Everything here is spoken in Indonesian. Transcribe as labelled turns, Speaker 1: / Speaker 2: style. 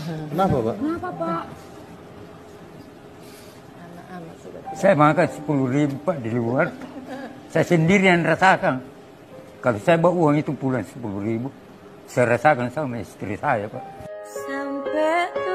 Speaker 1: Kenapa, Pak?
Speaker 2: Kenapa, Pak?
Speaker 3: Saya makan 10.000 Pak di luar. Saya sendiri yang rasakan. Kalau saya bawa uang itu pulang 10.000, saya rasakan sama istri saya Pak.
Speaker 4: Sampai